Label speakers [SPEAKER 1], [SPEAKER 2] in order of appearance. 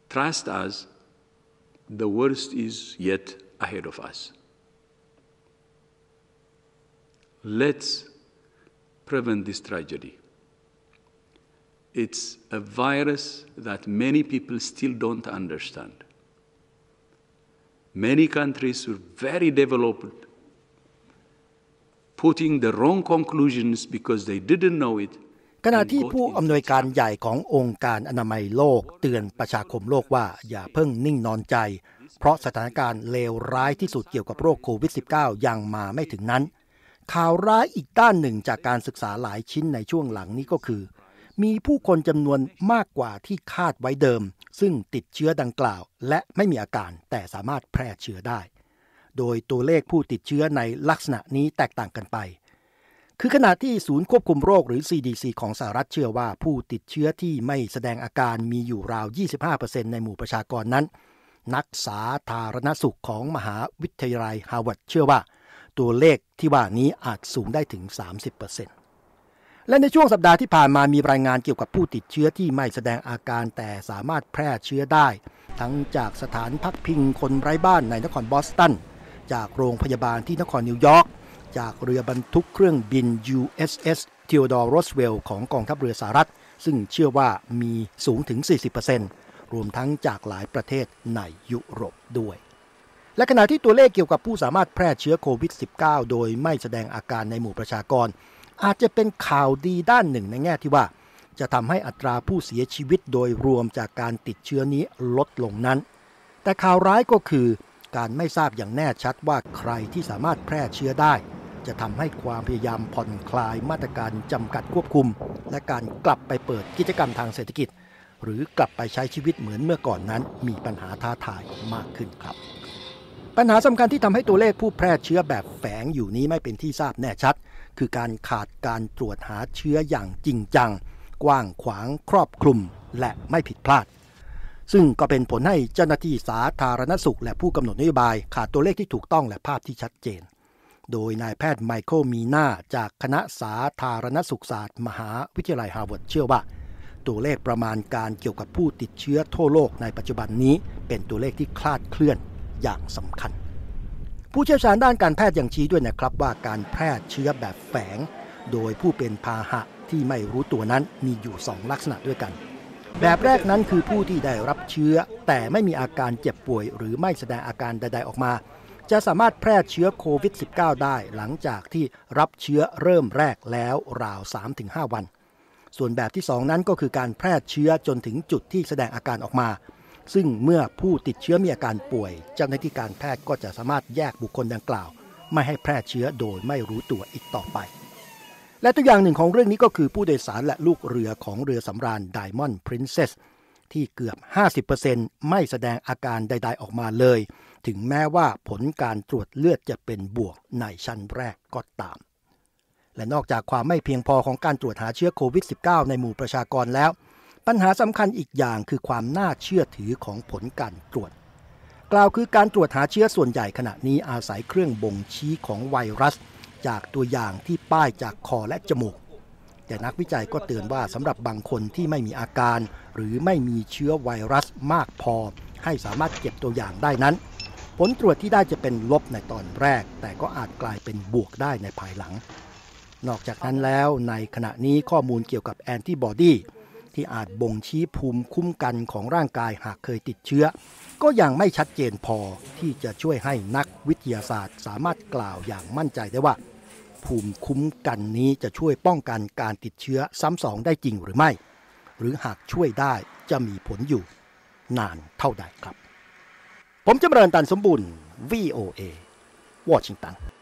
[SPEAKER 1] trust us, the worst is yet ahead of us. Let's prevent this tragedy. It's a virus that many people still don't understand. Many countries were very developed, putting the wrong conclusions because they didn't know it.
[SPEAKER 2] ขณะที่ผู้อำนวยการใหญ่ขององค์การอนามัยโลกเตือนประชาคมโลกว่าอย่าเพิ่งนิ่งนอนใจเพราะสถานการณ์เลวร้ายที่สุดเกี่ยวกับโรคโควิด -19 ยังมาไม่ถึงนั้นข่าวร้ายอีกด้านหนึ่งจากการศึกษาหลายชิ้นในช่วงหลังนี้ก็คือมีผู้คนจำนวนมากกว่าที่คาดไว้เดิมซึ่งติดเชื้อดังกล่าวและไม่มีอาการแต่สามารถแพร่เชื้อได้โดยตัวเลขผู้ติดเชื้อในลักษณะนี้แตกต่างกันไปคือขณะที่ศูนย์ควบคุมโรคหรือ CDC ของสหรัฐเชื่อว่าผู้ติดเชื้อที่ไม่แสดงอาการมีอยู่ราว 25% ในหมู่ประชากรนั้นนักสาธารณสุขของมหาวิทยาลัยฮาร์วาร์ดเชื่อว่าตัวเลขที่ว่านี้อาจสูงได้ถึง 30%และในช่วงสัปดาห์ที่ผ่านมามีรายงานเกี่ยวกับผู้ติดเชื้อที่ไม่แสดงอาการแต่สามารถแพร่เชื้อได้ทั้งจากสถานพักพิงคนไร้บ้านในนครบอสตันจากโรงพยาบาลที่นครนิวยอร์กจากเรือบรรทุกเครื่องบิน USS Theodore Roosevelt ของกองทัพเรือสหรัฐซึ่งเชื่อว่ามีสูงถึง 40%รวมทั้งจากหลายประเทศในยุโรปด้วยและขณะที่ตัวเลขเกี่ยวกับผู้สามารถแพร่เชื้อโควิด -19 โดยไม่แสดงอาการในหมู่ประชากรอาจจะเป็นข่าวดีด้านหนึ่งในแง่ที่ว่าจะทำให้อัตราผู้เสียชีวิตโดยรวมจากการติดเชื้อนี้ลดลงนั้นแต่ข่าวร้ายก็คือการไม่ทราบอย่างแน่ชัดว่าใครที่สามารถแพร่เชื้อได้จะทำให้ความพยายามผ่อนคลายมาตรการจำกัดควบคุมและการกลับไปเปิดกิจกรรมทางเศรษฐกิจหรือกลับไปใช้ชีวิตเหมือนเมื่อก่อนนั้นมีปัญหาท้าทายมากขึ้นครับปัญหาสำคัญที่ทำให้ตัวเลขผู้แพร่เชื้อแบบแฝงอยู่นี้ไม่เป็นที่ทราบแน่ชัดคือการขาดการตรวจหาเชื้ออย่างจริงจังกว้างขวางครอบคลุมและไม่ผิดพลาดซึ่งก็เป็นผลให้เจ้าหน้าที่สาธารณสุขและผู้กำหนดนโยบายขาดตัวเลขที่ถูกต้องและภาพที่ชัดเจนโดยนายแพทย์ไมเคิลมีนาจากคณะสาธารณสุขศาสตร์มหาวิทยาลัยฮาร์วาร์ดเชื่อว่าตัวเลขประมาณการเกี่ยวกับผู้ติดเชื้อทั่วโลกในปัจจุบันนี้เป็นตัวเลขที่คลาดเคลื่อนอย่างสำคัญผู้เชี่ยวชาญด้านการแพทย์ยังชี้ด้วยนะครับว่าการแพร่เชื้อแบบแฝงโดยผู้เป็นพาหะที่ไม่รู้ตัวนั้นมีอยู่2ลักษณะด้วยกันแบบแรกนั้นคือผู้ที่ได้รับเชื้อแต่ไม่มีอาการเจ็บป่วยหรือไม่แสดงอาการใดๆออกมาจะสามารถแพร่เชื้อโควิด -19 ได้หลังจากที่รับเชื้อเริ่มแรกแล้วราว 3-5 วันส่วนแบบที่2นั้นก็คือการแพร่เชื้อจนถึงจุดที่แสดงอาการออกมาซึ่งเมื่อผู้ติดเชื้อมีอาการป่วยเจ้าหน้าที่การแพทย์ก็จะสามารถแยกบุคคลดังกล่าวไม่ให้แพร่เชื้อโดยไม่รู้ตัวอีกต่อไปและตัวอย่างหนึ่งของเรื่องนี้ก็คือผู้โดยสารและลูกเรือของเรือสำราญ Diamond Princess ที่เกือบ 50% ไม่แสดงอาการใดๆออกมาเลยถึงแม้ว่าผลการตรวจเลือดจะเป็นบวกในชั้นแรกก็ตามและนอกจากความไม่เพียงพอของการตรวจหาเชื้อโควิด -19 ในหมู่ประชากรแล้วปัญหาสำคัญอีกอย่างคือความน่าเชื่อถือของผลการตรวจกล่าวคือการตรวจหาเชื้อส่วนใหญ่ขณะนี้อาศัยเครื่องบ่งชี้ของไวรัสจากตัวอย่างที่ป้ายจากคอและจมูกแต่นักวิจัยก็เตือนว่าสำหรับบางคนที่ไม่มีอาการหรือไม่มีเชื้อไวรัสมากพอให้สามารถเก็บตัวอย่างได้นั้นผลตรวจที่ได้จะเป็นลบในตอนแรกแต่ก็อาจกลายเป็นบวกได้ในภายหลังนอกจากนั้นแล้วในขณะนี้ข้อมูลเกี่ยวกับแอนติบอดีที่อาจบ่งชี้ภูมิคุ้มกันของร่างกายหากเคยติดเชื้อก็ยังไม่ชัดเจนพอที่จะช่วยให้นักวิทยาศาสตร์สามารถกล่าวอย่างมั่นใจได้ว่าภูมิคุ้มกันนี้จะช่วยป้องกันการติดเชื้อซ้ำสองได้จริงหรือไม่หรือหากช่วยได้จะมีผลอยู่นานเท่าใดครับผมจำเริญ ตันสมบูรณ์ VOA วอชิงตัน